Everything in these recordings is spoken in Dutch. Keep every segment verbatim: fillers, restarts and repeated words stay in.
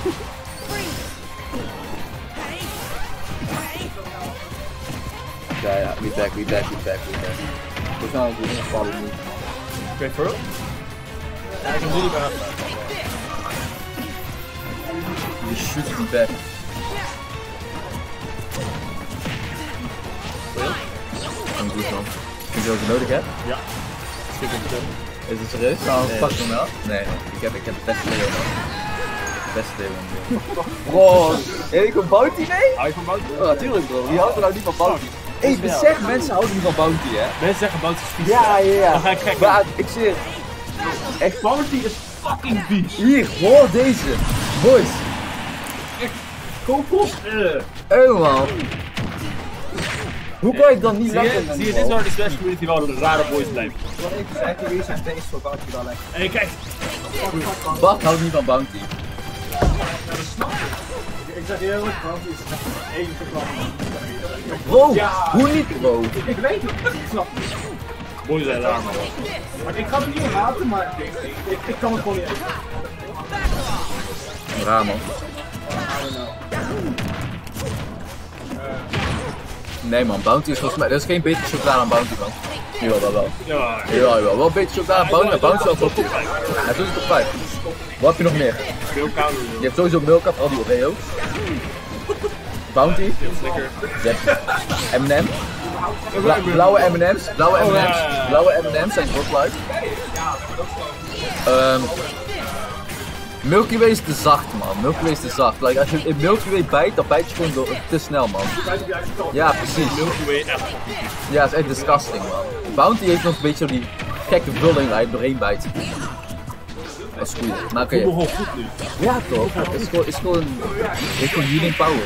Ja, ja, we back, we back, we back, we back. We gaan het doen, vallen niet. Oké, voor? Ja, ik kan jullie bij. You should be back. Dat is goed man. Vind je wat je nodig hebt? Ja. Is het serieus? Nou, nee. Pak hem wel. Nee, nee, ik heb, ik heb het beste Leo man. Beste Leo man. Bro, heb ik een bounty mee? Hou je van bounty? Oh, natuurlijk bro, wie houdt er nou niet van bounty? Hé, hey, besef, mensen houden niet van bounty hè? Mensen zeggen bounty is vies. Ja, ja, ja. Dan ga ik gek. Maar ik zeg, echt bounty is fucking vies. Hier, hoor deze. Boys. Kokos? Oh man. Hoe kan je het dan niet lachen? Zie je, dit is waar de Smash community wel een rare boys blijft. Wat ik zei, die is een beest voor bounty wel lekker. Hé, kijk. Bart houdt niet van bounty. Ik zeg heel erg, bounty is één verklap. Bro, hoe niet bro? Ik weet het, ik snap het. Boys zijn raar man. Maar ik ga het niet haten, maar ik, ik, ik kan het gewoon niet eten. Raar man. Nee man, bounty is volgens mij, er is geen betere chocolade dan bounty man. Jawel, wel wel. Ja, Jawel, jawel. Wel beter chocolade dan bounty, maar bounty is wel top. Hij doet het op vijf. Wat heb je nog meer? Milka. Je hebt sowieso Milka, vooral die Oreo's. Bounty. Lekker. M en M. Bla blauwe M en M's. Blauwe M en M's. Blauwe M en M's zijn Godlike. Um, Milky Way is te zacht man. Milky Way is te zacht. Like, als je in Milky Way bijt, dan bijt je gewoon door, te snel man. Ja, precies. Milky Way echt. Ja, het is echt disgusting man. Bounty heeft nog een beetje die gekke vulling waar je doorheen bijt. Dat is goed. Maar oké. Ik begon goed nu. Ja toch? Het is gewoon, is gewoon, is gewoon healing power.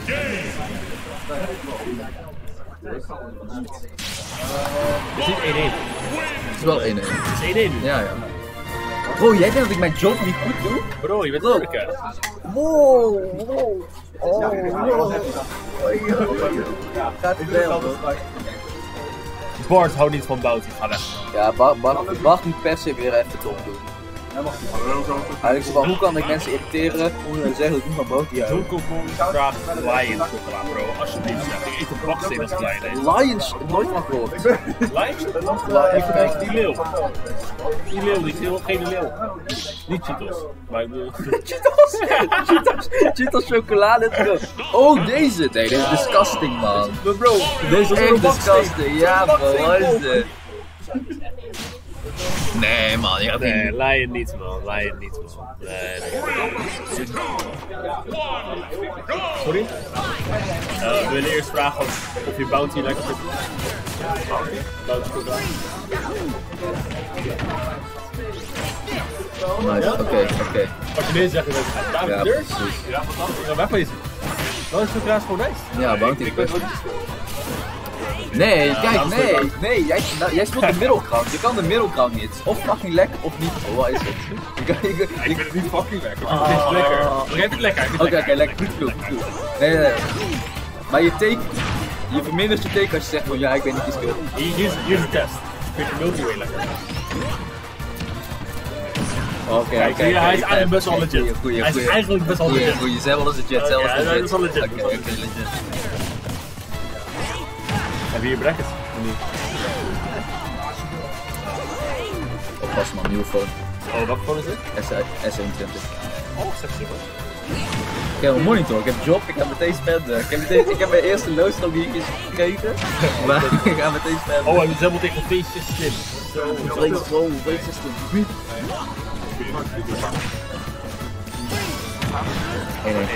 Het is niet één één. Het is wel één één. Het is één één. Ja, ja. Bro, jij denkt dat ik mijn job niet goed doe? Bro, je bent Turken. Wow, wow. Oh, wow. Gaat het wel, bro. Bart houdt niet van bounty, ga weg. Ja, Bart, Bart, Bart moet per se weer even top doen. Eigenlijk zo van, hoe kan ik mensen irriteren om te zeggen dat ik niet van bounty hou? Zo'n kokon graag Lions chocola, bro. Alsjeblieft, zeg. Ik eet een baksteen als klein eet. Lions, nooit van gehoord. Lions? Lions, die leeuw. Die leeuw, die heel geen leeuw. Niet Cheetos, maar ik bedoel... Cheetos! Cheetos! Cheetos chocolade. Oh, deze! Nee, deze is disgusting, man. Maar bro, deze is echt disgusting. Ja, bro, wat is dit? Nee, man, je gaat niet. Nee, Lion niet, man. Lion niet, man. Nee, nee. Sorry? Uh, we willen eerst vragen of, of je bounty lekker vindt. Bounty chocolade. Nice, oké, okay, oké. Okay. Als je dit zegt, dan ga je ja, deur. Ja, wat dan? Ja, weg van je. Wel is chocolade gewoon nice. Ja, bounty is best. Nee, ja, kijk, nee, nee, jij, nou, jij speelt de middelground. Je kan de middelground niet. Of fucking lekker of niet. Oh, wat is het? Je kan, je, je, ja, ik vind het niet fucking lekker. Oh. Het is lekker. Ik vind het lekker. Oké, oké, okay, lekker. Goed goed, goed. Nee, nee, nee. Maar je teken, je vermindert je teken als je zegt van ja, ik weet niet wie speelt. Hier, hier, is, hier is de test. Ik vind de Milky Way lekker. Oké, okay, okay, okay, hij is eigenlijk best wel legit. Goeie, goeie, hij is goeie. eigenlijk best wel legit. Goeie, je zei wel eens legit, zelfs okay, legit. Hij is wel legit. Oké, okay, okay, legit. Heb je hier brackets? Nee. Oppassen man, nieuwe phone. Oh, welke phone is dit? S eenentwintig. Oh, sexy man. Ik heb een monitor, ik heb job, ik ga meteen spenden. Ik heb, meteen, ik heb mijn eerste loonstroom hier gekregen. Maar ik ga meteen spenden. Oh, hij is helemaal tegen feestjes slim. Zo, zo, feestjes slim. Nee, nee.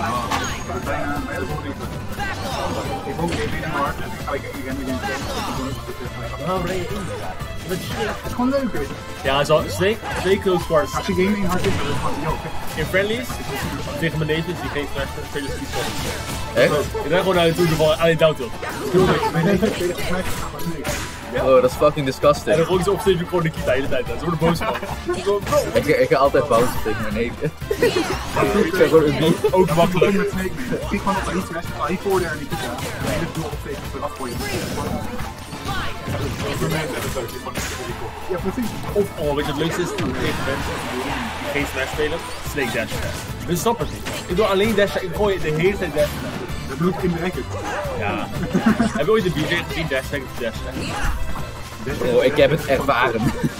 Ik woon in de markt en ik ga ik met een Waarom rij je in? Het is gewoon leuk. Ja, zo, twee, twee close quarters. Als je gaming hard is, dan is het gewoon joh. In friendlies, tegen mijn neefjes die geen flash spelen, is iets van. Echt? Ik ben gewoon naar de toer van alleen down tilt. Oh, dat is fucking disgusting. En dan gooi ik ze op stage gewoon de kita de hele tijd. Ze worden boos van. Ik, ik ga altijd bounce tegen mijn neefje. Ik zeg gewoon een beat. Ook makkelijk. Ik kijk gewoon op iets rest, ga je voor daar niet te gaan. De hele doel op tegen voor afgooien. Ja, precies. Of, oh, weet je wat het leukste is? Tegen mensen die geen smash spelen, Snake Dash. Ik snap het niet. Ik doe alleen dashen, ik gooi de hele tijd dashen. Dat doe ik in de racket. Ja. Heb je ooit de B J gezien dash tegen dashen? Oh, ik heb het ervaren.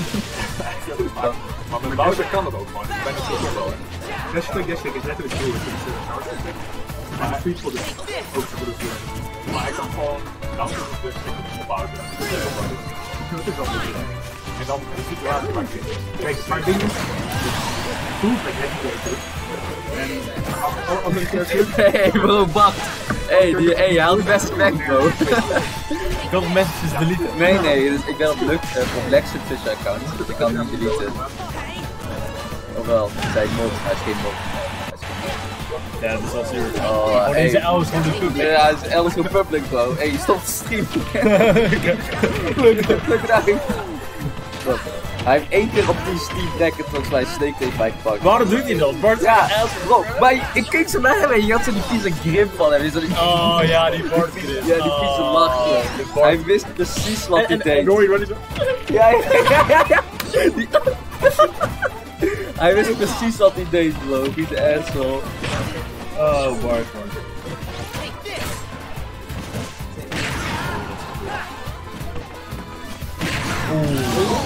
Maar met Bowser kan dat ook gewoon. Ik ben het zo wel. Hashtag Dashtag is letterlijk heel erg. Maar hij fiets voor de ook voor de vloer. Maar ik kan gewoon dan dus op Bowser. Dat is wel goed. En dan de situatie waar ik in. Kijk, maar ding is, toen ben ik het en andere keer Hey bro, wacht. Hey, die, hey, je haalt het best weg bro. Ik kan nog messages deleten. Nee, nee, dus ik ben op, Lux, uh, op Lexus Twitch account. Ik kan niet deleten. Ofwel, zei mod, hij is geen mod. Ja, dat is wel serieus. Oh, Oh, hey. deze L is gewoon de public. Ja, hij is alles voor public bro. Hey, je stopt de stream. Pluk eruit. Wat? Hij heeft één keer op die Steam Bracket volgens mij Snake heeft mij gepakt. Waarom doet hij dat? Bart Ja, is bro, maar ik keek zo naar hem en je had zo die vieze grim van hem. Zo die, Oh ja, die Bart is. ja, die vieze lachje. Hij wist precies wat hij En, en, deed. en Roy, wat is het? Ja, ja, ja, ja, ja. Die- Hij wist precies wat hij deed, bro. Wie de asshole. Oh, Bart, man. Oeh.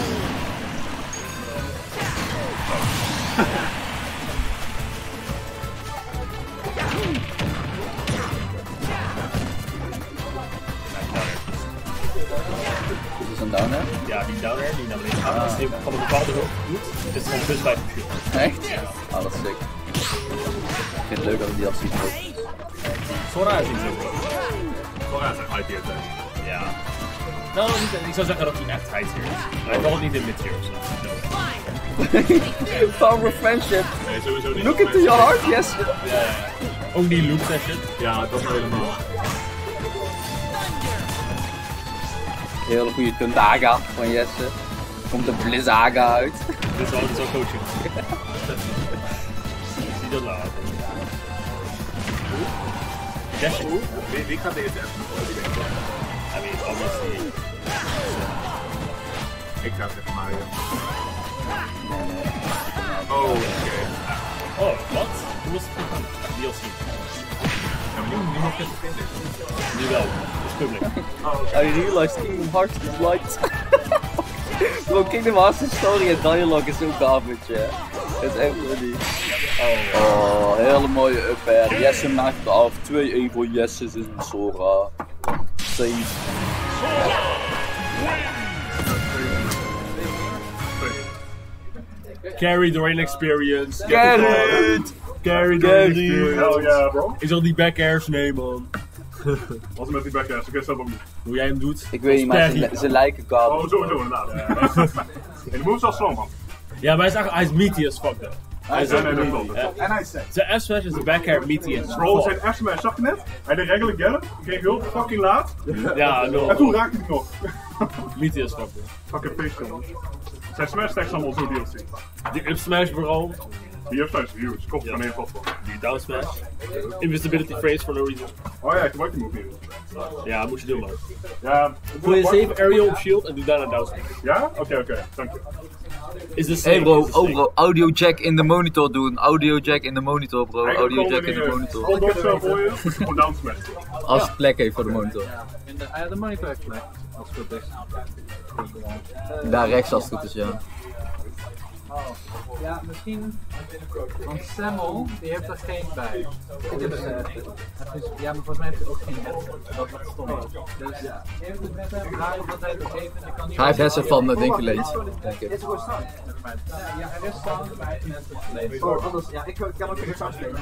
Is dit zo'n downer? Ja, die downer die naar beneden gaat, als die van een bepaalde hoogte doet, is het gewoon plus vijf verschil. Echt? Ah, dat is sick. Ik vind het leuk dat ik die al ziet. Sora is niet zo groot. Sora is een I P S. Ja. Nou, niet, ik zou zeggen dat hij echt high tier is. Hij valt niet in mid tier of zo. Power of friendship. Nee, sowieso niet. Look into your heart, yes. Ja, ja, ja. Ook die loops en shit. Ja, dat is helemaal. Hele goede Tundaga van Jesse. Komt de Blizzaga uit. Dit is wel zo coaching. Zie dat later. Dash. Wie, wie gaat deze even nog die denken? I mean, obviously. Ik zou zeggen Mario. Oh, oké. Oh, wat? Hoe was het gegaan? D L C. Ja, maar nu, nu nog even vinden. Nu wel. Dat is public. I realized Kingdom Hearts is light. Bro, Kingdom Hearts story en dialogue is zo garbage, hè. Het is echt funny. Oh. Oh, hele mooie up air. Jesse maakt het af. twee één voor Jesse in Sora. Save. Carry the rain experience. Get it! Carry the Get rain it! experience. Hell yeah, bro. Ik zal die back airs nemen, man. Wat is met die backass? Ik weet zelf ook niet. Hoe jij hem doet. Ik weet niet, maar ze, ze lijken Oh, garbage. sowieso inderdaad. En de move is al slow, man. Ja, maar hij is, echt, hij is meaty as fuck, though. Hij is Ja, echt nee, dat meaty. klopt. Ja. En hij zegt. Zijn F-smash is de back air meaty as Bro, fuck. zijn F-smash, zag je net? Hij deed regular gallop, kreeg heel fucking laat. Ja, En no. toen raakte hij nog. Meaty as fuck, bro. Fucking face, man. Zijn smash stacks allemaal zo D L C. Die up smash, bro. Die F-smash is huge. Kopt Ja. van één vat van. Die down smash. Invisibility phrase for no reason. Oh ja, ik gebruik die move niet. Ja, moet je doen, man. Ja. Gooi je save aerial op shield en doe daarna down smash. Ja? Oké, oké. Dank je. Is de Hey bro, oh bro, audio jack in de monitor doen. Audio jack in de monitor bro, audio jack in de monitor. Gewoon doorspel voor je, moet je gewoon down smash. Als het plek heeft voor de monitor. In de, ah ja, de monitor heeft plek. Als het goed is. Daar rechts als het goed is, ja. Ja, misschien. Want Samuel, die heeft er geen bij. Dus, uh, dus, ja, maar volgens mij heeft hij ook geen net. Dat wat stom is. Dus ja, even het met hem, vragen wat hij er geeft. En ik kan niet. Hij heeft hessen van, denk ik, leed. Denk ik. Ja, er is staan, maar hij heeft net gelezen. Oh, anders, ja, ik kan ook even staan spelen.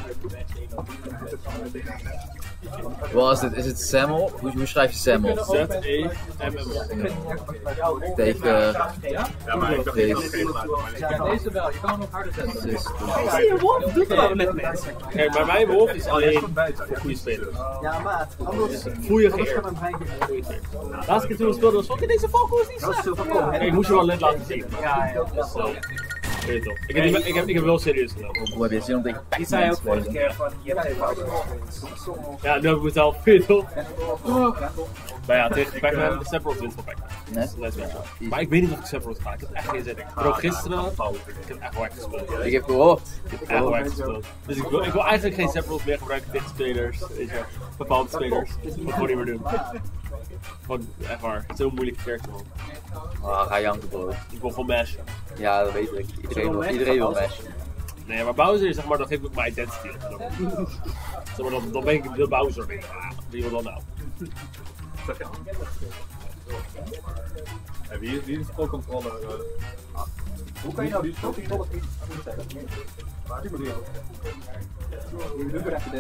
Wat is dit? Is het Samuel? Hoe, hoe schrijf je Samuel? Z E M M. Tegen... Ja? Ja, maar ik dacht, ik kan geen geluid. Ja, deze wel. Je kan hem ook harder zetten. Zus. Doe dat met mensen. Kijk, maar mijn wolf is alleen voor goede spelers. Ja, maat. Anders, Goeie anders geëerd. kan hem heen. Laatste keer toen we speelden was fucking deze Falco is niet Dat is slecht. zo van kom. Kijk, ik moest je wel net laten zien. Ja, ja. Dus, uh, Weet je toch? Ik heb, niet, ik heb, ik heb wel serieus genomen. Hoe heb je zin om tegen Die zei Pac-Man ook te vorige spelen? keer van, je hebt even oud. Ja, nu heb ik het al. Weet je toch? Maar ja, tegen Pac-Man, de Sephiroth wint van Pac-Man. Nee? Let's go. Maar ik weet niet of ik Sephiroth ga. Ik heb echt geen zin in. Bro, gisteren, ik heb echt wel echt gespeeld. Ik heb gehoord. Ik heb echt wel echt gespeeld. Dus ik wil, ik wil eigenlijk geen Sephiroth meer gebruiken tegen spelers. Weet je, bepaalde spelers. Dat wil ik gewoon niet meer doen. Gewoon, echt waar. Zo'n moeilijke character, man. Ah, ga janken, bro. Ik wil gewoon mashen. Ja, dat weet ik. Iedereen wil, iedereen wil mashen. Nee, maar Bowser, zeg maar, dat geeft ook mijn identity. Zeg maar, dan, dan ben ik de Bowser. Ah, wie wil dat nou? En wie is, wie is pro controller? Uh, Hoe kan je nou die controller niet zeggen? Waar die moet je ook? Nu krijg je dit.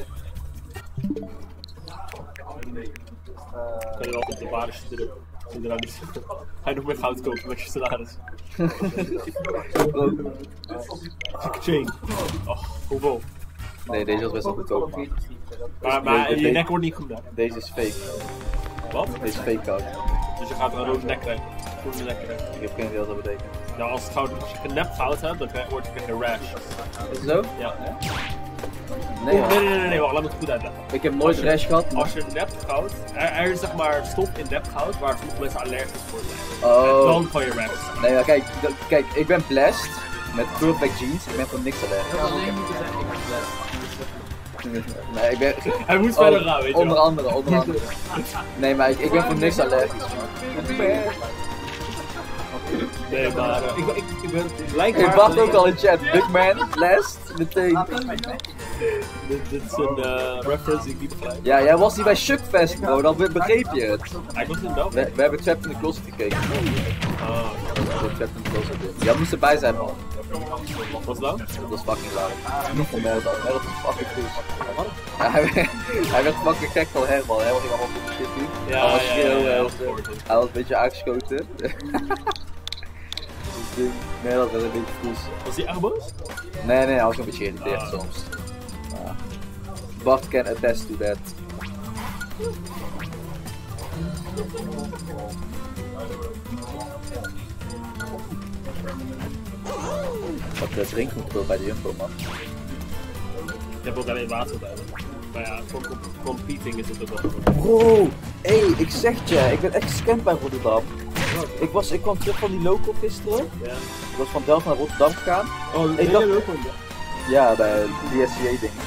Kan je wel op de basis zitten. Inderdaad niet. Ga je nog meer goud kopen met je salaris? Chain. Oh, hoeveel? Nee, deze was best wel goedkoop, man. Maar, maar je nek wordt niet goed, hè? Deze is fake. Wat? Deze is fake goud. Dus je gaat een rode nek krijgen. Groene nek krijgen. Ik heb geen idee wat dat betekent. Nou, als, het goud, als je nep goud hebt, dan krijg, word je een rash. Is het zo? Ja. Nee, Oeh, man. nee, nee, nee, nee, wacht, laat me het goed uitleggen. Ik heb nooit rash gehad, maar... Als je nep goud, er, er is zeg maar stof in nep goud waar sommige mensen allergisch voor zijn. Oh. En dan kan je rash. Nee, maar kijk, d- kijk, ik ben blessed met perfect jeans. Ik ben van niks allergisch. Alleen moeten zeggen, ik ben blessed. Nee, ik ben... Hij moet Oh, verder gaan, weet je onder wel. andere, onder andere. Nee, maar ik, ik ben van niks allergisch. Nee, maar uh, ik, ik, ik ben Ik blijkbaar... wacht ook al in chat. Big man, blessed, meteen. Dit, dit is een uh, reference die ik niet begrijp. Ja, jij was niet bij Shukfest, bro. Dan be- begreep je het. Hij komt in België. We, we hebben Trapped in the Closet gekeken. Oh, We hebben Trapped in the Closet. Jij moest erbij zijn, man. wat was dat? Dat was fucking laag. Niet van Merdan. Merdan is fucking goed. Ja, hij, hij werd fucking gek van Herman. Herman ging allemaal op de shit doen. Ja, hij was ja, heel, ja, ja, heel, dat heel- hoort het. hij was een beetje aangeschoten. Dus Merdan werd een beetje voes. Was hij echt boos? Nee, nee, hij was een beetje geïrriteerd Ah. soms. Ja. Bart can attest to that. Wat uh, drinken moet wel bij de Jumbo, man. Ik heb ook alleen water bij me. Maar ja, voor comp competing is het ook wel goed. Bro, hé, hey, ik zeg het je, ik ben echt gescamd bij Rotterdam. Ik, was, ik kwam terug van die local gisteren. Ja. Ik was van Delft naar Rotterdam gegaan. Oh, Ik dacht- ook wel. Ja, bij de D S C A ding.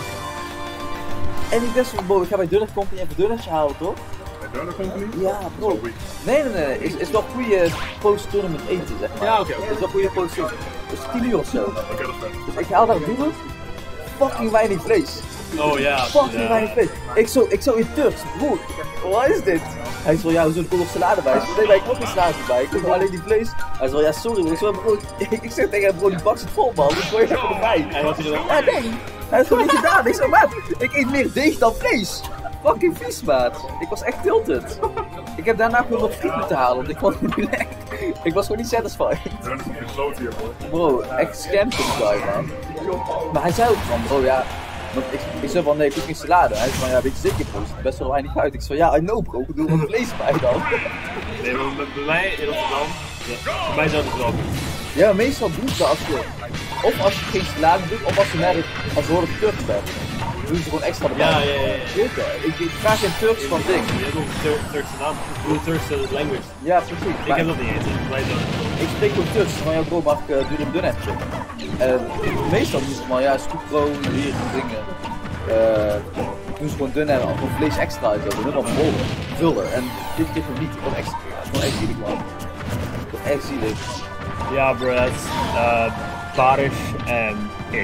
En ik dacht van, bro, ik ga bij Dunner Company even dunnetje halen, toch? bij Donor Company? Ja, bro. Nee, nee, nee, is, is wel goede post-tournament eten, zeg maar. Ja, oké, oké. Is wel goede post-tournament. Dus tien uur of zo. Oké, dat is vet. Dus ik haal daar Dunner. Fucking weinig vlees. Oh ja. Fucking ja. weinig vlees. Ik zo, ik zo in Turks, broer, wat is dit? Hij zo, ja, hoezo, er komt nog salade bij? Ik zo, nee, maar ik wil geen salade bij, ik wil alleen die vlees. Hij zo, ja, sorry bro. Ik zo, bro, ik zeg tegen hem, bro, die bak zit vol man, ik gooi even erbij. En wat is er dan? Ja, nee, hij heeft gewoon niet gedaan. Ik zo, maat, ik eet meer deeg dan vlees. Fucking vies, maat. Ik was echt tilted. Ik heb daarna gewoon nog friet moeten halen, want ik vond het niet lekker. Ik was gewoon niet satisfied. Donor is een gesloten hier, hoor. Bro, echt scammed die guy, man. Maar hij zei ook van, bro, ja. Want ik, ik zei van, nee, ik hoef geen salade. Hij zei van, ja, weet je zeker, bro, er zit best wel weinig uit. Ik zei, ja, I know, bro, ik bedoel, wat vlees bij dan. Nee, maar bij, bij mij in Rotterdam, ja, bij mij zou het wel doen. Ja, maar meestal doen ze als je, of als je geen salade doet, of als je naar het, als je hoort dat je Turks bent. Doen ze gewoon extra erbij. Ja, ja, ja. ja. Weet je, ik, ik vraag geen Turks van ding. Je hebt ook een Tur Turkse naam. Ik bedoel Turkse language. Ja, precies. Ik Maar heb dat niet eens. Wij doen. ik spreek ook Turks, van ja, bro, mag ik uh, duur een dunnetje? En meestal doen ze van, ja, scoopkroon, hier, dingen. Uh, doen ze gewoon dun en gewoon vlees extra uit, zo, doen dan vol vullen. En dit keer gewoon niet, gewoon extra. Het is gewoon echt zielig, man. Gewoon echt zielig. Ja, bro, dat is uh, Barish en ik.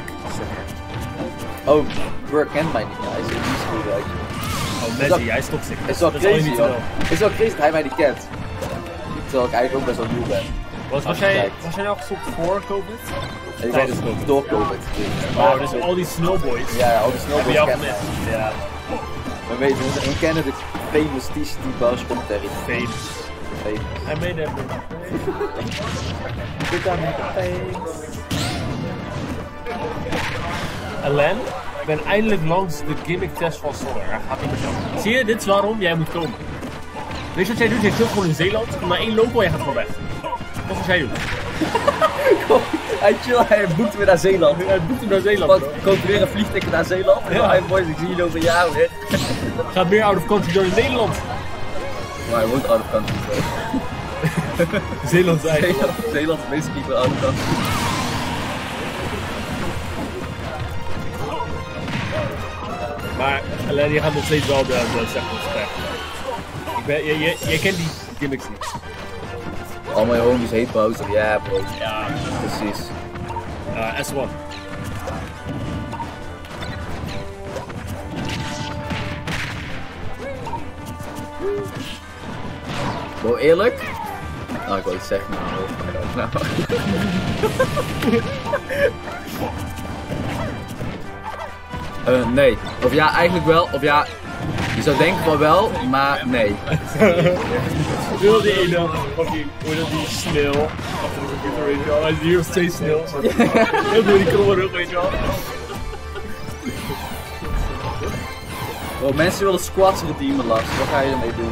Oh, Burr kent mij niet, ja, hij is in die school, weet je. Oh, dat- Messi, hij is toxic. Het is wel Dat is al je crazy, niet te hoor. wel. Het is wel crazy dat hij mij niet kent. Terwijl ik eigenlijk ook best wel nieuw ben. Was, was, jij, was jij nou gestopt voor COVID? En ik Tijdens was COVID. door COVID. Oh, dus al die snowboys. Ja, ja, al die Hebben snowboards jou kennen gemist? mij. Ja, We weten, we, we kennen de famous T C T Bars commentary. famous. Famous. Hij made that. Dit aan met famous. Alain, ik ben eindelijk langs de gimmick test van Solar. Hij gaat niet meer zo. Zie je, dit is waarom jij moet komen. Weet je wat jij doet? Jij chillt gewoon in Zeeland, kom naar één local en jij gaat gewoon weg. Dat is wat jij doet. Hij chill, hij boekt weer naar Zeeland. Hij boekt hem naar Zeeland, Wat, bro. koopt weer een vliegticket naar Zeeland. Ja, hij boys, ik zie jullie over een jaar weer. Gaat meer out of country door in Nederland. Maar hij woont out of country. Zeeland is eigenlijk. Zeeland, Zeeland is basically voor out of country. Maar alleen je gaat nog steeds wel de, de sectors krijgen. Ik ben, je, je, je kent die gimmicks niet. All my homies hate Bowser, ja yeah, bro. Ja, Precies. uh, S one. Bro, eerlijk? Nou, ik wil iets zeggen, maar nou. uh, nee. Of ja, eigenlijk wel. Of ja, je zou denken van wel, maar nee. Wil die ene, of die, hoe dat die snel, achter de computer, weet je wel. Hij is hier nog steeds snel. Heel door die kromme rug, weet je wel. Bro, mensen willen squats redeemen, Lars. Wat ga je ermee doen?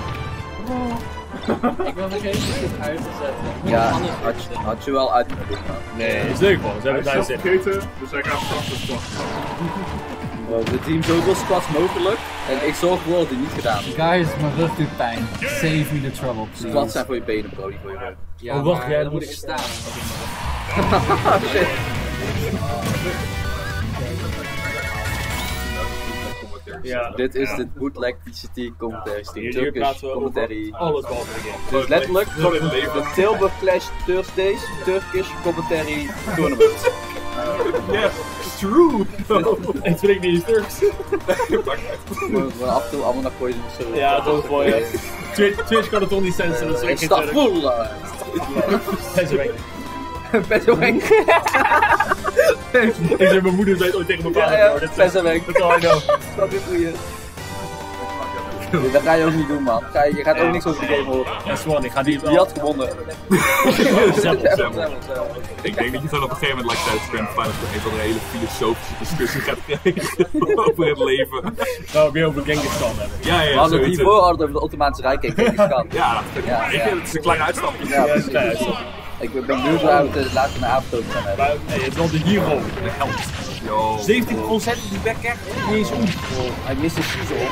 Ik wil nog even dit uit te zetten. Ja, had je, had je wel uit moeten doen. Nee, is leuk man. Ze Hij hebben is het zelf daar zitten. vergeten, dus hij gaat straks de squat. Bro, we team zoveel squats mogelijk. En ik zorg ervoor dat die niet gedaan wordt. Guys, mijn rug doet pijn. Save me the trouble, please. Squats zijn voor je benen, bro, niet voor je rug. Ja, Oh, wacht, maar jij dan moet moet ik ik- staan. Shit. Ja. Dit is de bootleg P C T commentary stream. Hier, hier Turkish praten we commentary. over alles behalve de game. Dit is letterlijk de Tilburg Clash Thursdays Turkish commentary tournament. Yes, it's true! Ik spreek niet eens Turks. We gaan af en toe allemaal naar Poison of zo. Ja, toch wel ja. Twitch, Twitch kan het toch niet censoren, dus ik Stap vol! Hij is weg. Pessenwenk. Ik zeg, mijn moeder zei het ooit tegen mijn Ja, vader. ja, hoor. Dat is- Pessenwenk. Dat is all I know. Dat is goeie. Nee, dat ga je ook niet doen, man. Ga je, je gaat ook niks over de game horen. Ja, Swan, ik ga die Wie had gewonnen? Ik denk dat je dan op een gegeven moment, like tijdens Grand Finals, een van de hele filosofische discussie gaat krijgen over het leven. Nou, weer over Genghis Khan hebben. Ja, ja, We hadden het zoiets. hiervoor hadden over de Ottomaanse Rijk en Genghis Khan. Ja, Ja, weet ja. je, het is een klein uitstapje. Ja, Ja, dat is precies. klein, Ik ben benieuwd waar we het later naar avond over gaan hebben. Maar nee, het is wel de hero, de held. Yo. zeventien procent is die back echt niet eens om. Hij mist een shizzle.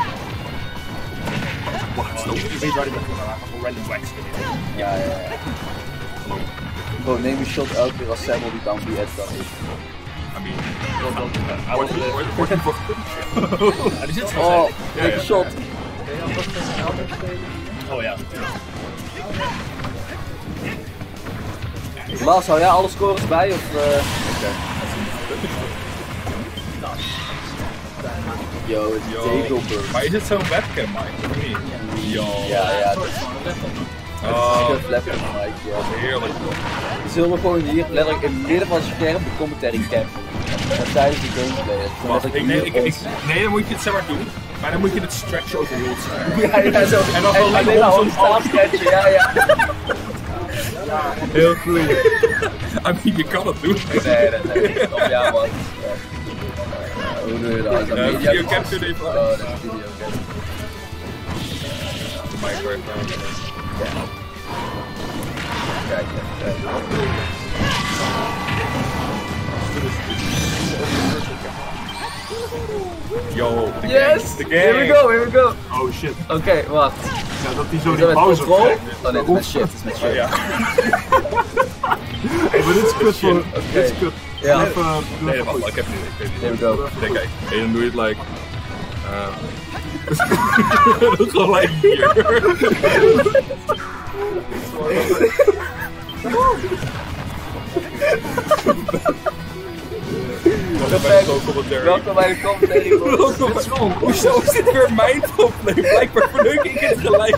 Je weet waar hij naartoe gaat, gewoon random wax. Ja, ja, ja. Bro, neem een shot elke keer als Samuel die dan die edge dan is. I mean, Hij wordt wordt- wordt niet voor Ja, die zit zo Oh, ja, take ja. a shot. Oh ja. Lars, hou jij alle scores bij of... Uh... Yo, het is Yo. Dagobert. Maar is het zo'n webcam, Mike? Of niet? Yo. Ja, ja, dat is Oh, een flapper, Mike. Ja. heerlijk. Zullen we gewoon hier letterlijk in het midden van het scherm de commentary campen? En tijdens de gameplay. Dan Wacht, let ik, nee, hier ik, ik, ons- nee, dan moet je het zeg maar doen. Maar dan moet je het stretchen over heel het scherm. Ja, ja, zo. En dan gewoon alleen maar zo'n ons staan sketchen, ja, ja. Heel goed. I mean, je kan het doen. Nee, nee, nee. Of ja, man. Ja. Hoe doe je dat? Is dat Eh, media? video capture even. Oh, dat is video capture. Microphone. Kijk, kijk. Yo, the Yes! game. The game. Here we go, here we go. Oh shit. Oké, wacht. Ja, dat hij zo Is die dat met pauze control? krijgt. Oh nee, dat is met shit. Dat is met shit. Oh, ja. Hey, maar dit is kut voor... Dit is kut. Ja. Even... doe Nee, even wacht, goed. ik heb het niet. Ik weet het Here niet. we go. Kijk, kijk. En dan doe je het like... Uh, gewoon like hier. Perfect. Commentary. Welkom bij de commentary. Welkom. Hoezo is dit weer mijn probleem? Blijkbaar verneuk ik het gelijk.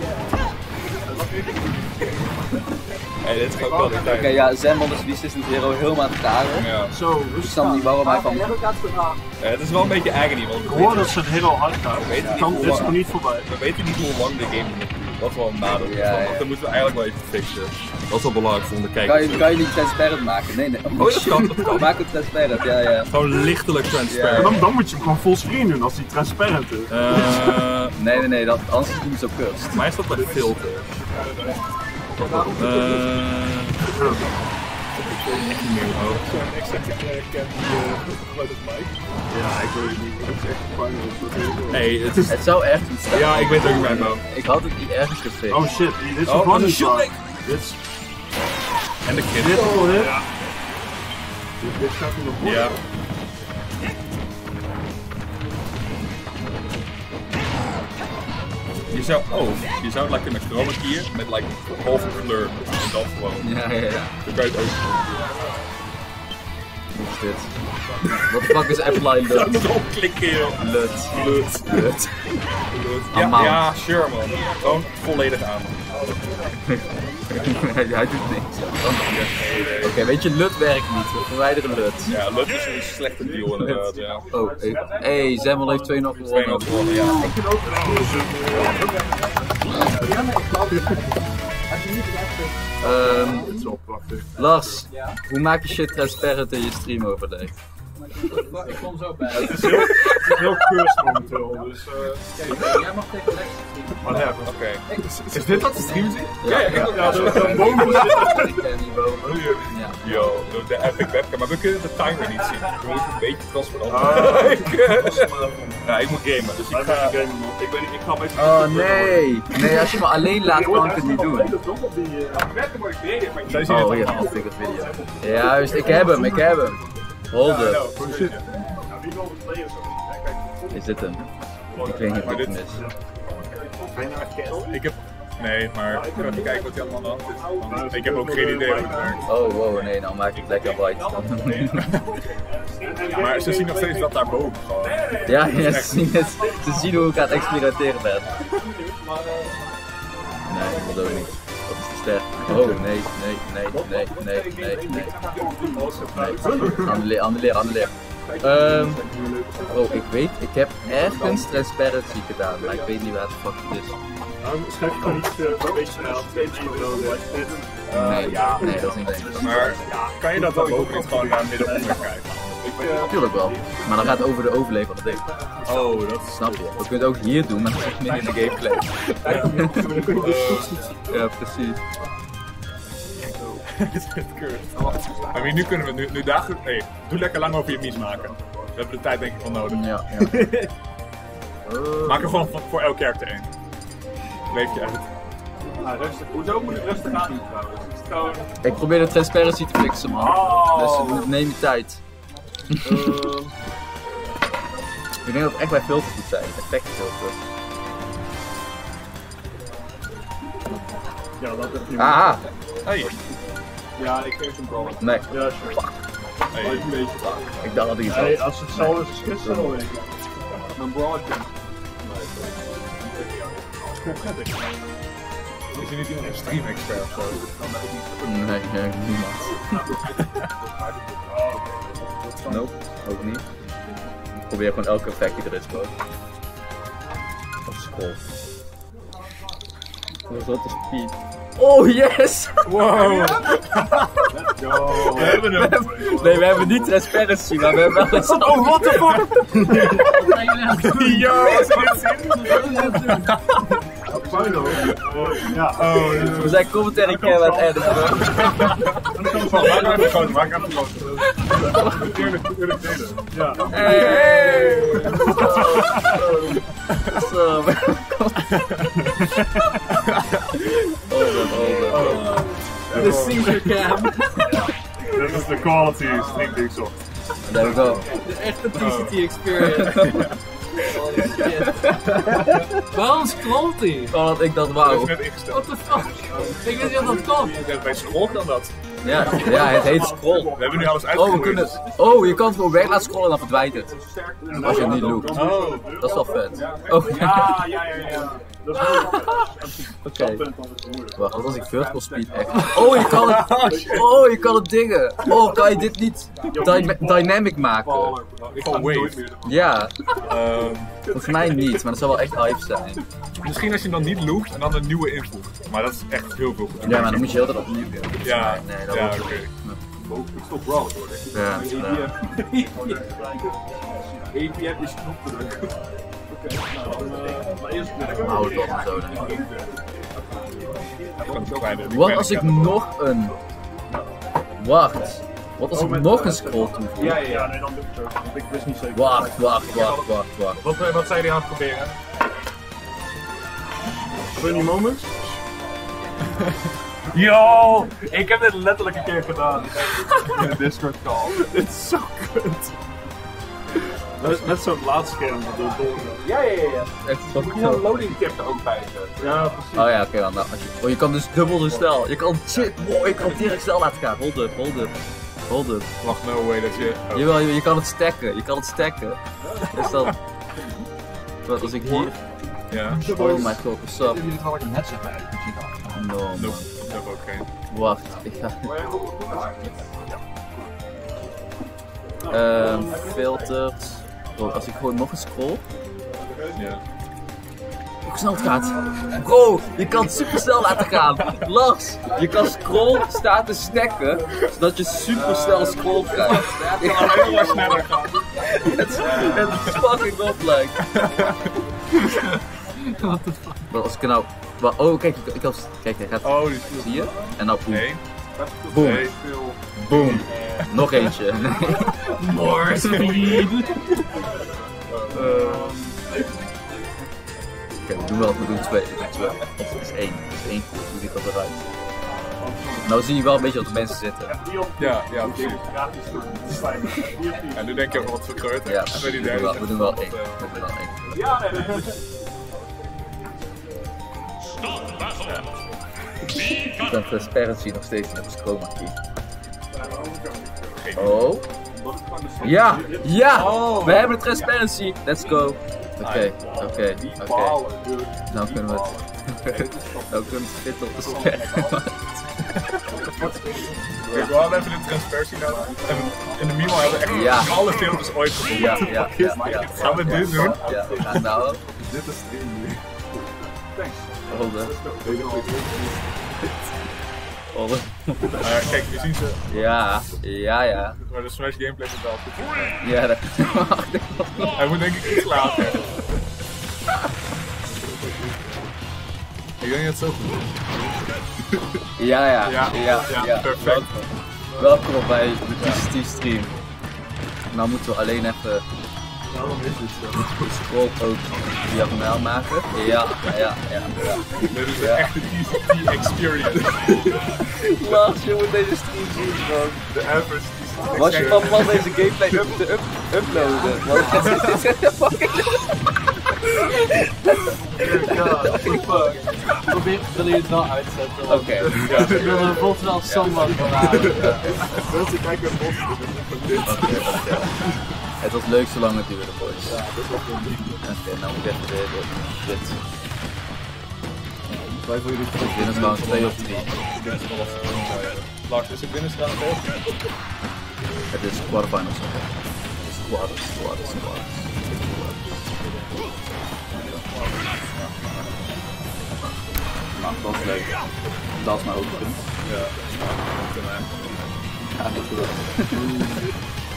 Hey, dit is gewoon kwaliteit. Oké, ja, Zenmon is Resistance Hero helemaal aan het karen. Ja. Zo, Ik rustig snap niet waarom hij van... Ja, het is wel een beetje agony, want Ik hoor dat ze het heel hard gaat. weet het Het kan niet dit is hoe nog niet voorbij. we weten niet hoe lang de game nog duurt. Dat is wel een nadeel. Ja, ja. Want dan moeten we eigenlijk wel even fixen. Dat is wel belangrijk voor de Kan kijkers. je, kan je niet transparant maken? Nee, nee. Oh, dat kan, dat kan. Maak het transparant, ja, ja. Gewoon lichtelijk Ja. transparant. Dan, dan moet je hem gewoon fullscreen doen als hij transparant is. Eh, Nee, nee, nee, dat, anders is het niet zo kust. Voor mij is dat bij filter. Eh, echt niet meer hoor. Zo'n eccentric camp die geluid op Mike. Ja, ik weet het niet. Dat is echt pijnlijk. Dat weet ik wel. Nee, het is... Het zou echt iets staan. Ja, ik weet het ook bij me. Ik had het niet ergens gefixt. Oh shit, dit is Oh, gewoon dat niet is waar. shit. Dit is... En de kid. Dit al, hè? Ja. Dit, dit gaat nu nog worden. Ja. Je zou, oh, je zou het like in een chroma key met like halve kleur en dan gewoon. Ja, ja, ja. Dan kan je het ook. Wat is dit? Wat de fuck is Apply Dat Lut? is opklikken joh. Lut. Lut. Lut. Lut. Ja, Amount. ja, sure man. Gewoon volledig aan. Hij doet niks. Oké, okay, weet je, Lut werkt niet. We verwijderen Lut. Ja, Lut is een slechte deal inderdaad, ja. Oh, hé, hey, Zemmel heeft twee nog twee nul gewonnen. gewonnen, ja. Ik vind ook Um, Het is wel prachtig. Lars, hoe maak je shit transparant in je stream overlay? Ik kom zo bij. Het is heel, het is heel cursed momenteel, dus... Uh, Kijk, jij mag tegen Lex streamen. wat hebben we? Oké. Is dit wat de stream zit? Ja, Ja, ja, Ja, de, de boven zitten. ik ken die boven. Ja. Yo, de, de epic webcam, maar we kunnen de timer niet zien. We moeten een beetje transparant. Ah. ik, ja, ik moet gamen, dus ik Ik ga ga... gamen, man. Ik weet niet, ik ga een beetje... Oh nee! Nee, als je me alleen laat kan ik het niet doen. Zij zien het Oh, hier, allemaal. dat vind ik het video. Juist, ik heb hem, ik heb hem. Hold up. Is dit hem? Ik weet niet wat ik mis. Ik heb... Nee, maar ik wil even kijken wat hij allemaal aan de hand is. Want ik heb ook geen idee hoe het werkt. Oh wow, nee, nou maak ik het lekker white dan. Maar ze zien nog steeds dat daarboven gewoon. Ja, ja, ze zien het. Ze zien hoe ik aan het experimenteren ben. Nee, dat ook niet. Dat is te sterk. Oh nee, nee, nee, nee, nee, nee, nee. Nee. Annuleer, annuleer, annuleer. Um, oh, ik weet, ik heb ergens transparency gedaan, maar ik weet niet waar het fuck het is. Schrijf je gewoon iets een beetje snel. Nee, ja, nee, dat is niet eens. Maar kan je dat dan ook niet gewoon naar midden onder krijgen? Natuurlijk wel, maar dan gaat het over de overlay van het ding. Oh, dat Snap je? We kunnen het ook hier doen, maar dan zit je midden in de gameplay. Ja, precies. Dit is echt kut. I mean, nu kunnen we nu, nu daar. Nee, doe lekker lang over je mies maken. We hebben de tijd denk ik wel nodig. Ja, ja. Maak er gewoon van, voor elk karakter één. Leef je uit. Ah, rustig. Hoezo moet het rustig aan doen trouwens? Het is gewoon... Ik probeer de transparency te fixen, man. Oh. Dus neem je tijd. Uh, Ik denk dat het echt bij filters moet zijn, effectfilters. ja, dat heb je. Aha! Hey. Ja, ik geef hem wel. Nee, Ja, sure. Hey. Maar een beetje laag. ik dacht dat ik iets Hey, had. als het zo is, is het zo weet ik. Dan brawl ik hem. Is er niet iemand een stream expert of zo? Nee, nee, niemand. Nope, ook niet. Ik probeer gewoon elke effect die er is gewoon. Of scroll. Wat is dat de speed? Oh yes! Wow! Yo. We hebben hem! Nee, we hebben niet transparency, maar we hebben wel eens. Oh, what the fuck! Yo, als je dit ziet! Final. Ja. Oh, We zijn commentary cam aan het editen. maak hem even groter, maak hem even groter. Tuurlijk, tuurlijk delen. Ja. Hey! Zo, De Caesar cam. Dit is de quality stream die ik zocht. There we go. De echte P C T experience. Holy shit. Waarom scrolt hij? Oh, dat ik dat Dat wou. is net ingesteld. What the fuck? Ik wist niet dat dat kon. Ja, bij scroll kan dat. Ja, ja, het heet scroll. We hebben nu alles Oh, we uitgeprobeerd. kunnen. Oh, je kan het gewoon weg laten scrollen en dan verdwijnt het. Als je het niet loopt. Oh, Dat is wel vet. Oh, Ja, ja, ja, ja. Dat is oké. wel moeilijk. Wacht, wat als ik vertical speed echt. Oh, je kan het. Oh, je kan het dingen. Oh, kan je dit niet dy- dynamic maken? ik ga wave. Ja, Ehm, volgens mij niet, maar dat zou wel echt hype zijn. Misschien als je hem dan niet loopt en dan een nieuwe invoegt. Maar dat is echt heel veel goed. Ja, maar dan moet je heel tijd opnieuw doen. Ja, Nee, dat ja wordt- oké. Ik stop brawlen hoor, denk ik. Ja, ja. A P M is knop te drukken. Oké, nou dan uh, maar eerst Hou het op en zo. Dan. Gewoon kleiner. Wat als ik nog een Wacht. Wat als Oh, ik met, nog uh, een scroll toevoeg? Ja, ja, ja, nee, dan doe ik het ook. Want ik wist niet zeker. Wacht, wacht, wacht, wacht, wacht. Wat, eh, wat zijn jullie aan het proberen? Funny moments? Yo! Ik heb dit letterlijk een keer gedaan. In de Discord call. Dit is zo kut. Dat is net zo'n laadscherm dat door door. Ja, ja, ja. ja. Echt Je moet gewoon een loading cap er ook bij zetten. Ja, precies. Oh ja, oké dan. Nou, als je... Oh, je kan dus dubbel zo snel. Je kan shit, wow, je kan direct snel laten gaan. Hold up, hold up. Hold up. Wacht, no way dat je... Oh. Jawel, je, je kan het stacken. Je kan het stacken. Dus dan... Wat als ik hier... Ja. Oh my god, what's up? Hebben jullie toevallig een headset bij? Misschien dan. No, Nope, no. dat heb ook geen. Wacht, ik ga... Ehm, filters. Oh, als ik gewoon nog eens scroll. Ja. Hoe snel het gaat. Bro, je kan het super snel laten gaan. Lars, je kan scroll staten stacken, zodat je super snel scroll krijgt. Ik ga helemaal sneller gaan. Het is, het is fucking op, like. Wat als ik er nou... wa- Oh, kijk, ik, ik had... Kijk, hij gaat... Oh, die is Zie je? En nou boem. Nee. Boom. Nee. Boom. Nog eentje. More speed. Oké, we doen wel, we doen twee. We doen twee. Dat is één. Dat is één goed. Hoe ziet dat eruit? Nou zie je wel een beetje wat de mensen zitten. Ja, ja, precies. Ja, nu denk je ook wat verkeerd. Ja, En we die doen derde wel, zegt we doen wel wat, één. eh, We doen wel één. Ja, nee, nee. Ik ben transparency nog steeds niet op chroma key. Oh. Ja, ja! We hebben transparency. Let's go. Oké, oké, oké. Nou kunnen we het. Nou kunnen we het fit op de scherm. Kijk, we hadden even de transparency nodig. En in de memo hebben we echt Ja. alle filmpjes ooit gevonden. Ja, ja, ja, ja. Gaan we dit doen? Ja, ja, nou. Dit is stream nu. Hold up. Hold up. Nou ja, kijk, je ziet ze. Ja, ja, ja. Maar de Smash gameplay is wel goed. Ja, dat. Hij moet denk ik iets later. Ik denk dat het zo goed is. Ja, ja, Ja, ja, ja, ja. perfect. Welkom bij de P C T stream. Nou moeten we alleen even Waarom is dit zo? de scroll ook diagonaal maken. Ja, ja, ja, ja. Dit is de Ja. echte T C T experience. Lars, je moet deze stream zien, man. De average T C T Was je van experience. plan deze gameplay up te up uploaden? Want dit is echt fucking... Probeer, wil je het wel uitzetten? want Oké. Ik wil er bijvoorbeeld wel zomaar van houden. Mensen kijken het bos. Oké, oké. Het was leuk zolang het duurde, boys. Oké, nou moet ik even de, de shit. Wij voor jullie terug. Dit is trouwens twee of drie. Lars, is het binnenstraat ook? Het is quarterfinals. Het is quarters, quarters, quarters. Nou, dat was leuk. Dat is mijn hoogtepunt. Ja. Voor mij. Ja, niet goed.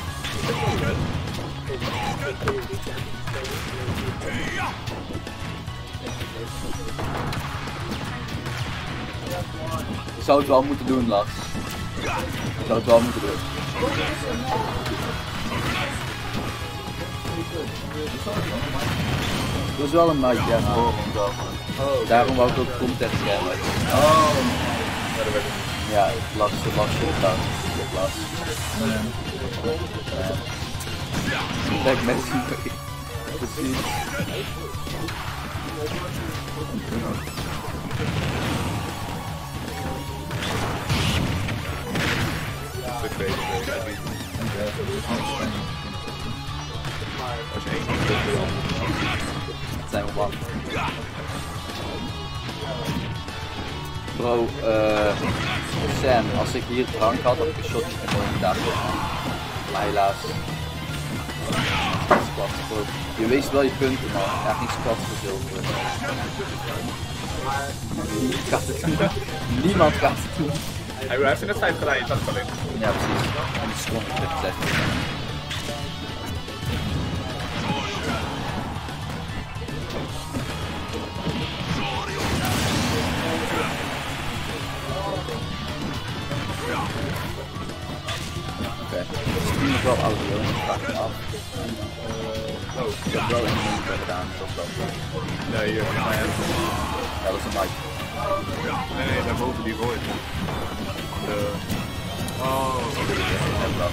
Je zou het wel moeten doen, Lars. Je zou het wel moeten doen. Dat is wel een matje, ja, voor daarom wou ik ook content schermen. Oh. Ja, dat weet ik. Ja, Lars, Lars, Lars, Lars. Kijk, mensen. Precies. Ik weet het, ik weet het. Als je één keer doet, dan... Het zijn we bang. Bro, eh Sam, als ik hier drank had, had ik een shotje gewoon gedaan. Maar helaas. Squat, bro. Je wees wel je punten, man. Ja, geen squat voor zilver. Niemand gaat het doen. Niemand gaat het doen. Hij heeft er net vijf gedaan, je zag het alleen. Ja, precies. En die stond het te zeggen. Ik heb wel een move gedaan, dat is wel goed. Nee, hier. Ja, dat is een mic. Nee, nee, daarboven die rooi. De... Oh, En dat.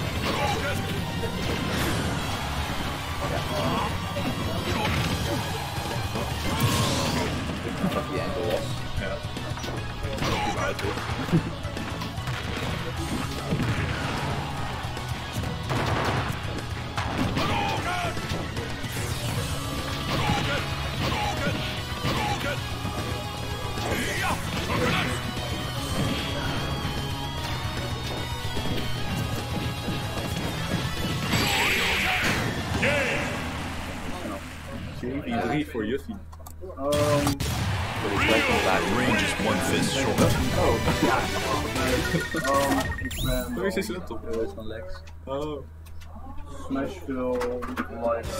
Dat die enkel was. ja. Die is uit, hoor. drie voor Juffie. Um, Range is one fist short. um, ik ben Hoe is deze laptop? Dat is van Lex. Oh. Smashville Live.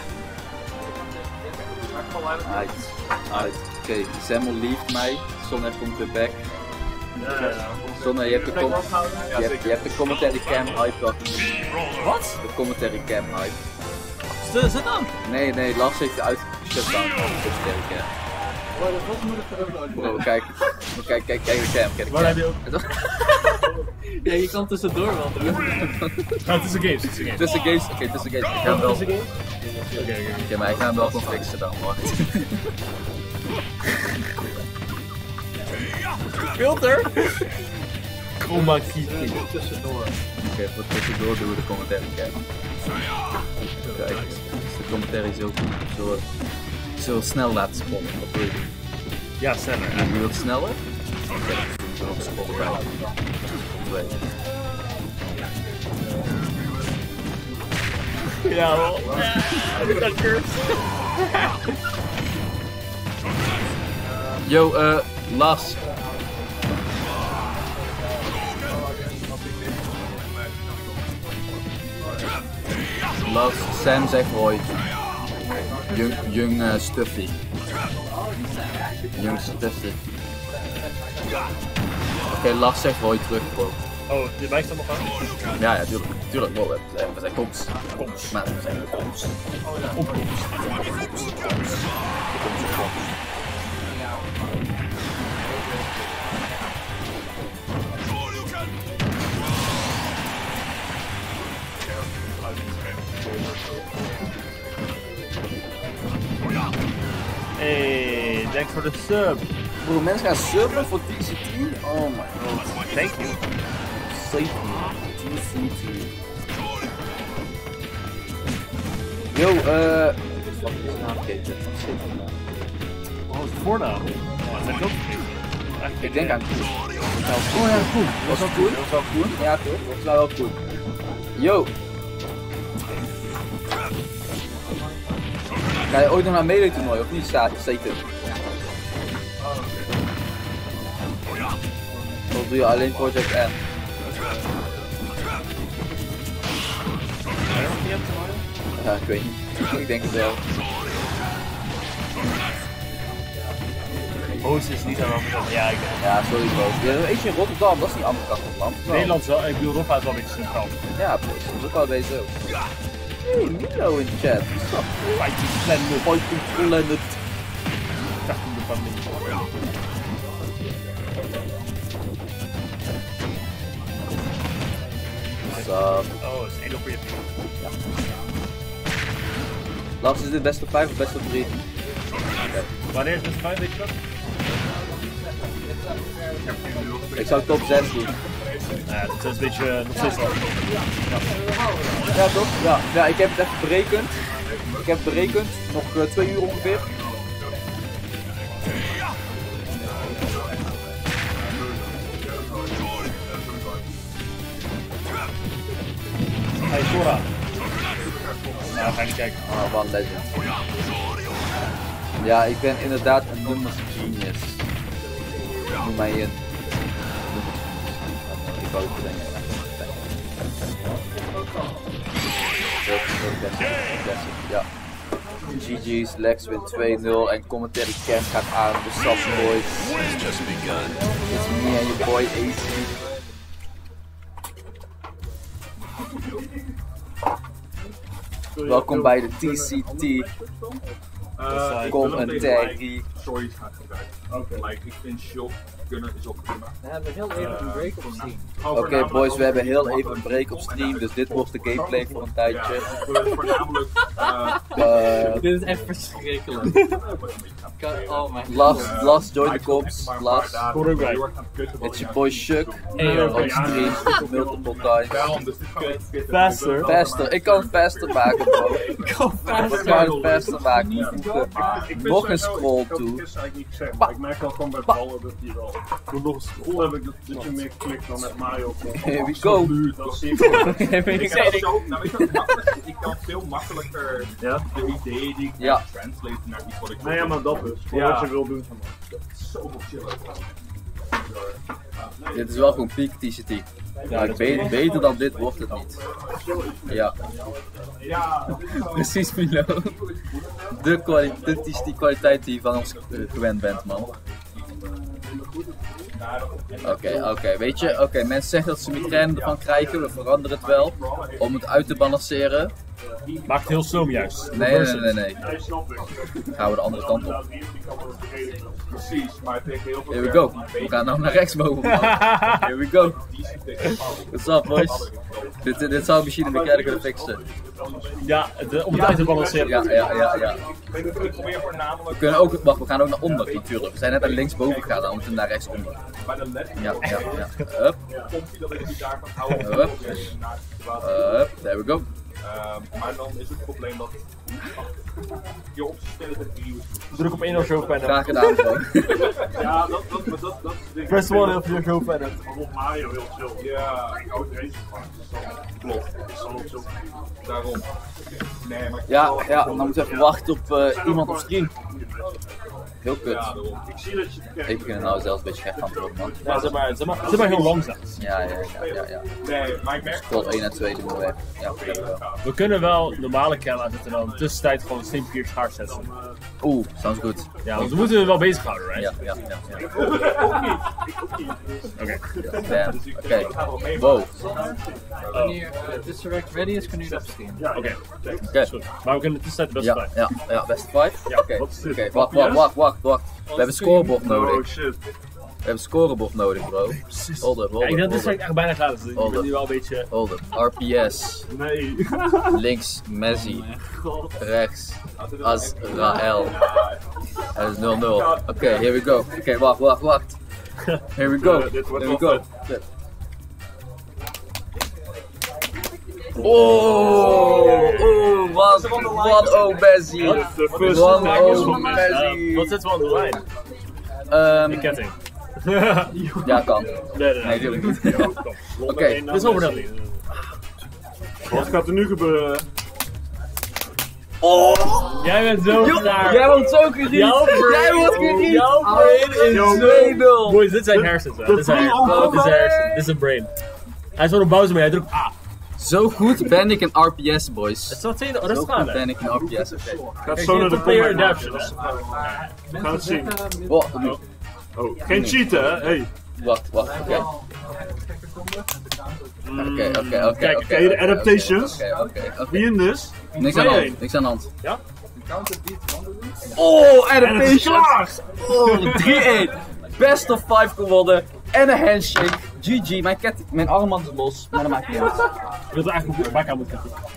Uit. Uit. Oké, okay, Samuel leeft mij. Sonne komt weer back. Ja, ja, ja. Sonne, je hebt de, com je hebt, je hebt de commentary cam hype gehad. Wat? De commentary cam hype. Zet het aan! Nee, nee, Lars heeft het uitgezet aan de commentary cam. Wat moet ik er ook uit? Bro, kijk, kijk, kijk, kijk de cam, kijk de Waar cam. heb je ook? Ja, je kan tussendoor wel doen. Ja, het is een game, het is een game. Tussen games, oké, okay, tussen games. Ik ga hem wel. Oké, Oké, oké. okay, maar ik ga hem wel gewoon fixen dan, wacht. Filter! Chroma key. Tussendoor. Oké, okay, voor tussendoor doen we de commentary cam. Kijk, is de commentary zo, zo, zo snel laten spollen, wat wil je doen? Ja, sneller. En je wilt sneller? Oké, okay, zo op spollen bij. Twee. Ja, wel. Heb ik dat curve? Yo, eh, Lars. Lars, Sam zegt hoi. Jung, jung uh, Stuffy. Jung Stuffy. Oké, okay, Lars zegt hoi terug, bro. Oh, je wijst dan nog aan? Ja, ja, tuurlijk. Tuurlijk, bro. We zijn, we zijn komst. Komst. Maar we zijn komst. Opkomst. Hey, thanks voor de sub. Bro, mensen gaan subben voor T C T? Oh my god. Thank you. Safety. T C T. Yo, eh... Wat is de naamketen? Wat was de voornaam? Oh, dat heb ik ook vergeten. Ik denk aan Koen. Oh ja, Koen. Was dat Koen? Was dat Koen? Ja, toch? Dat was wel Koen. Yo. Ga je ooit nog naar een melee toernooi of niet? Zeker. Of doe je alleen Project N? Ja, ik weet niet. Ik denk het wel. Oost is niet aan de andere kant. Ja, ik denk het. Ja, sorry bro. Je hebt eentje in Rotterdam, dat is niet de andere kant van het land. Wel. Nederland is wel, ik bedoel, Europa is wel een beetje centraal. Ja, bro, dat is ook wel deze ook. Hey, Milo in chat. What's up? Fighting Planet. Fighting Planet. Fighting de familie. What's up? Oh, is één op je. Lars, is dit best op vijf of best op drie? Okay. Wanneer is het fijn, weet je dat? Ik zou top zes doen. Ja, dat is een beetje nog steeds wel. Ja, toch? Ja. Ja, ik heb het even berekend. Ik heb het berekend. Nog uh, twee uur ongeveer. Hey, Sora. Nou, ga je niet kijken. Oh, wat een legend. Ja, ik ben inderdaad een nummers genius. Noem mij in. Ik wou het bedenken. Ja. G G's, Lex wint twee nul en commentary cam gaat aan. De Sub Boys. Just begun. It's me and your boy A C. Welkom bij de T C T. Uh, ik Kom wil een hem tegen taggy. like stories gaan gebruiken. Oké. Like, ik vind shock kunnen is ook prima. We hebben heel even een break op stream. Oké boys, we hebben heel even een break op stream, dus dit wordt de gameplay voor een tijdje. Ja, ik wil het voornamelijk. Uh, Uh, Dit is echt verschrikkelijk. Oh mijn god. last, last join the cops, last. Kom er bij. It's your boy Shuk. Hey, On stream, multiple times. Daarom, dus dit kan Faster. Faster, ik kan het faster maken bro. Ik kan Ik kan faster. het faster maken. Ik Nog een scroll toe. Ik eigenlijk niet gezegd, maar ik merk wel gewoon bij ballen dat die wel. Doe nog een scroll. Hoe heb ik dat, dat je meer klikt dan met Mario? Here we go. Dat zie ik wel. Ik kan zo, nou weet je wat makkelijk is? Ik kan veel makkelijker Ja? de ideeën die ik Ja. translate naar iets wat ik Nee, ja, maar dat dus. Voor Ja. wat je wil doen van zoveel chiller. Dit is wel gewoon peak T C T. Ja, ik weet, beter dan dit wordt het niet. Ja, Ja, precies Milo. De kwaliteit, dit is die kwaliteit die je van ons eh, gewend bent man. Oké, oké, weet je, oké, mensen zeggen dat ze migraine ervan krijgen, we veranderen het wel. Om het uit te balanceren. Maakt het heel stom juist. Nee, nee, nee, nee. Nee, snap ik. Gaan we de andere kant op. precies, maar het heeft heel veel. Here we go. We gaan nou naar rechtsboven man. Here we go. What's up boys? Dit, dit zou misschien de keer kunnen fixen. Ja, de, om het uit te balanceren. Ja, ja, ja, ja. Ik probeer voornamelijk We kunnen ook, wacht, we gaan ook naar onder natuurlijk. We zijn net naar linksboven gegaan, dan moeten we naar rechtsonder. bij de les. Ja, ja, ja. Hup, Komt hij dat ik die daar kan houden. Hup. Naar situatie. hup, there we go. Ehm, maar dan is het probleem dat je opstellen het nieuws. Druk op één of zo verder. Graag gedaan bro. Ja, dat, dat, dat, dat, dat is het ding. Press one of your show verder. Maar op Mario heel chill. Ja, Ik hou het race van. klopt. Dat is al chill. Daarom. Nee, maar Ja, ja, dan moeten we even wachten op uh, iemand op stream. Heel kut. ja, daarom. Ik zie dat je het kijkt. Ik begin er nou zelfs een beetje gek aan te worden man. Ja, zeg maar, zeg maar, zeg maar heel langzaam. Ja, ja, ja, ja, ja. Nee, maar ik merk Tot één en twee doen we weg. Ja, dat hebben we wel. We kunnen wel normale cam aanzetten en dan in de tussentijd gewoon Slim Pier schaar zetten. Oeh, sounds good. Ja, want we moeten we wel bezighouden, right? Ja, ja, ja. ja. Oké. Damn, oké. Wow, Wanneer uh, this direct ready is, kunnen jullie op stream. Oké, oké. goed. Maar we kunnen in de tussentijd best Ja, wel. ja, ja, best of five? Ja, Oké, wat is dit? oké, wacht, wacht, wacht, wacht, wacht. We hebben een scorebord Oh nodig. shit. We hebben een scorebord nodig, bro. Hold up, hold Ja, ik up, denk dat hold is up. echt bijna gratis. Dus ik Hold ben up. nu wel een beetje... Hold up. R P S. Nee. Links Messi. Rechts Azrael. Dat is nul nul. Oké, here we go. Oké, wacht, wacht, wacht. Here we go. Ja, dit wordt Here we wel go. Oh, oh, wat, wat oh Messi. De first Wat attack is oh van Messi. Messi. Wat zitten we aan de lijn? Ehm, De ketting. ja, kan. Nee, nee, Nee, nee. natuurlijk niet. Oké, Dit is over dat niet. Wat gaat er nu gebeuren? Oh! Jij bent zo klaar. Jij wordt zo geriet! Jouw brain- Jij wordt geriet! Jouw brain is Yo, twee nul! Boys, dit zijn hersens, man. Dit zijn hersens. Dit is hersens. Dit is een brain. Hij is van een Bowser mee, hij drukt A. Zo goed ben ik in R P S, boys. Het is wel tweede, Zo rustig aan, goed hè. ben ik in R P S, oké. Gaat Kijk, zo je naar hebt de een player combat adaption, maken. hè. We gaan het zien. Wat? Nu. Oh, geen cheaten hè? Hey. Wacht, wacht, oké. Oké, oké, oké. Kijk, oké, ken je de oké, adaptations? Oké, oké, oké. Wie in dus? Niks aan de twee hand, niks aan de hand. Ja? Oh, En het is klaar! Oh, drie één. Best of vijf gewonnen. En een handshake. G G, mijn, ket, mijn armband is los. Maar dat maakt niet uit. Ik wil het eigenlijk op de bak aan moeten zetten.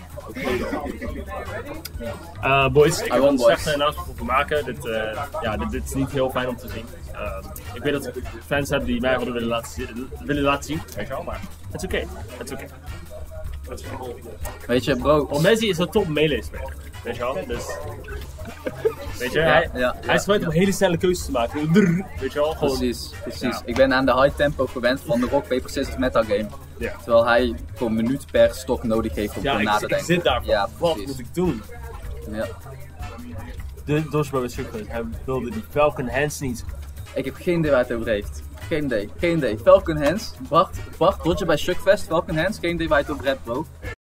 Uh, boys, ik heb won, een boys. slechte announcement voor maken. Dit, uh, ja, dit, dit is niet heel fijn om te zien. Uh, ik weet dat ik fans hebben die mij hadden willen laten, zi- willen laten zien, weet je wel, maar het is oké. Het is oké. Weet je, bro. Want Messi is een top melee speler, weet je wel, dus... Weet je, Ja, hij, ja, hij is gewend ja. om hele snelle keuzes te maken. Drrr, weet je wel, gewoon... Precies, precies. Ja. Ik ben aan de high tempo gewend van de rock, paper, scissors metagame. Ja. Terwijl hij gewoon een minuut per stok nodig heeft om Ja, erover ik, na te ik denken. zit daar. Ja, Wat precies. moet ik doen? Ja. De Dodgebro is super. Hij wilde die Falcon Hands niet. Ik heb geen idee waar het over heeft. Geen idee, geen idee. Falcon Hands, Bart, Bart, Dodger bij Shugfest, Falcon Hands, geen idee waar je het over hebt, bro.